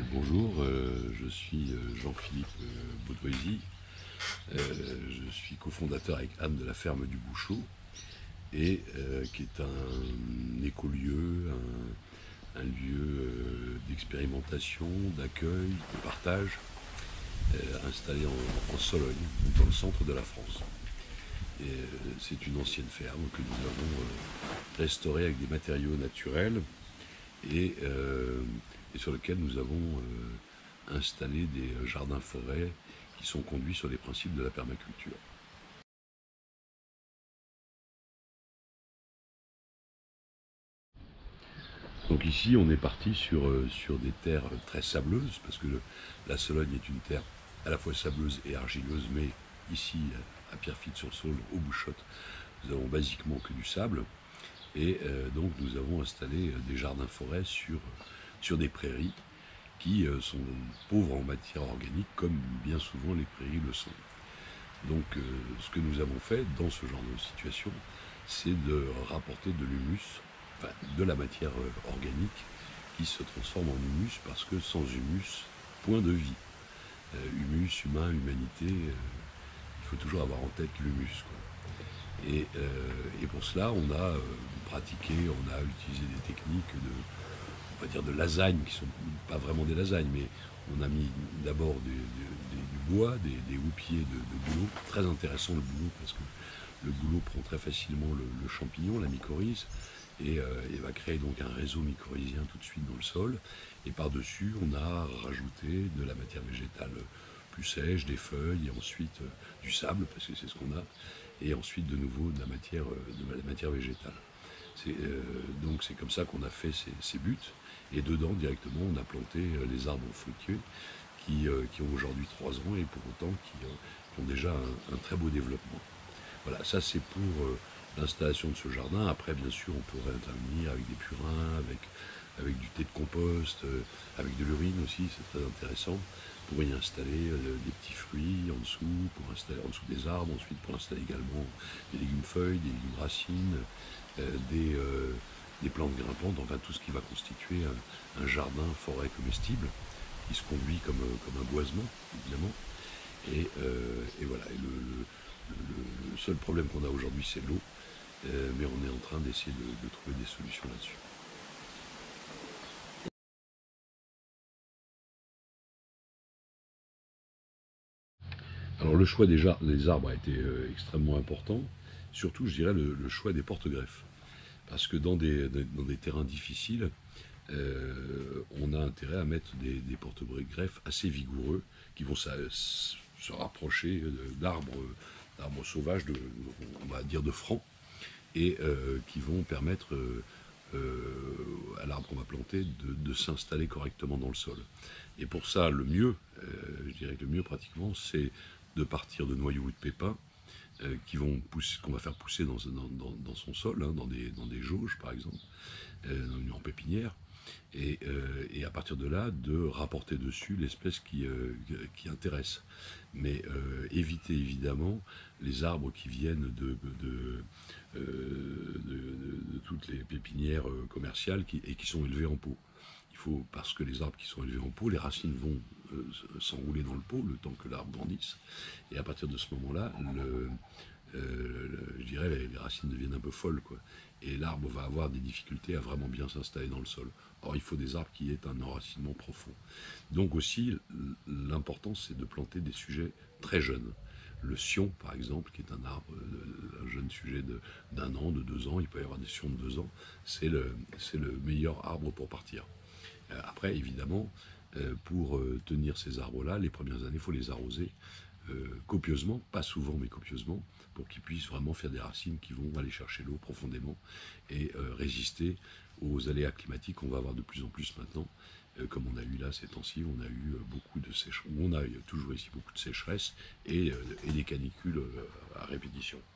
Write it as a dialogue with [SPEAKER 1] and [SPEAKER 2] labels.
[SPEAKER 1] Bonjour, je suis Jean-Philippe Baudoisy. Je suis cofondateur avec Anne de la ferme du Bouchot, et qui est un écolieu, un lieu d'expérimentation, d'accueil, de partage, installé en Sologne, dans le centre de la France. C'est une ancienne ferme que nous avons restaurée avec des matériaux naturels et, et sur lequel nous avons installé des jardins-forêts qui sont conduits sur les principes de la permaculture. Donc ici, on est parti sur des terres très sableuses, parce que la Sologne est une terre à la fois sableuse et argileuse, mais ici, à Pierrefitte-sur-Saône, au Bouchotte, nous avons basiquement que du sable. Et donc nous avons installé des jardins-forêts sur des prairies qui sont pauvres en matière organique, comme bien souvent les prairies le sont. Donc ce que nous avons fait dans ce genre de situation, c'est de rapporter de l'humus, enfin de la matière organique qui se transforme en humus, parce que sans humus, point de vie. Humus, humain, humanité, il faut toujours avoir en tête l'humus. Et pour cela, on a pratiqué, on a utilisé des techniques on va dire de lasagne, qui sont pas vraiment des lasagnes, mais on a mis d'abord du bois, des houppiers de bouleau. Très intéressant le bouleau, parce que le bouleau prend très facilement le champignon, la mycorhize, et va créer donc un réseau mycorhizien tout de suite dans le sol. Et par-dessus, on a rajouté de la matière végétale plus sèche, des feuilles, et ensuite du sable, parce que c'est ce qu'on a, et ensuite de nouveau de la matière végétale. Donc c'est comme ça qu'on a fait ces buts, et dedans directement on a planté les arbres fruitiers qui ont aujourd'hui 3 ans, et pour autant qui ont déjà un très beau développement. Voilà, ça c'est pour l'installation de ce jardin. Après, bien sûr, on pourrait intervenir avec des purins, avec du thé de compost, avec de l'urine aussi, c'est très intéressant, pour y installer des petits fruits en dessous, pour installer en dessous des arbres, ensuite pour installer également des légumes feuilles, des légumes racines, des plantes grimpantes, enfin tout ce qui va constituer un jardin forêt comestible, qui se conduit comme un boisement, évidemment. Et voilà, le seul problème qu'on a aujourd'hui, c'est l'eau, mais on est en train d'essayer de trouver des solutions là-dessus. Alors le choix des arbres a été extrêmement important, surtout je dirais le choix des porte-greffes. Parce que dans des terrains difficiles, on a intérêt à mettre des porte-greffes assez vigoureux, qui vont se rapprocher d'arbres sauvages, on va dire de francs, et qui vont permettre à l'arbre qu'on va planter de s'installer correctement dans le sol. Et pour ça, le mieux, je dirais que le mieux pratiquement, c'est de partir de noyaux ou de pépins qu'on va faire pousser dans son sol, hein, dans des jauges par exemple, en pépinière, et à partir de là, de rapporter dessus l'espèce qui intéresse. Mais éviter évidemment les arbres qui viennent de toutes les pépinières commerciales et qui sont élevés en pot. Parce que les arbres qui sont élevés en pot, les racines vont s'enrouler dans le pot le temps que l'arbre grandisse. Et à partir de ce moment-là, je dirais les racines deviennent un peu folles, quoi. Et l'arbre va avoir des difficultés à vraiment bien s'installer dans le sol. Or, il faut des arbres qui aient un enracinement profond. Donc aussi, l'important, c'est de planter des sujets très jeunes. Le sion, par exemple, qui est un arbre, un jeune sujet d'1 an, de 2 ans, il peut y avoir des sions de 2 ans, c'est le meilleur arbre pour partir. Après, évidemment, pour tenir ces arbres-là, les premières années, il faut les arroser copieusement, pas souvent, mais copieusement, pour qu'ils puissent vraiment faire des racines qui vont aller chercher l'eau profondément et résister aux aléas climatiques qu'on va avoir de plus en plus maintenant, comme on a eu là ces temps-ci. On a eu beaucoup de sécheresse, on a toujours ici beaucoup de sécheresse et des canicules à répétition.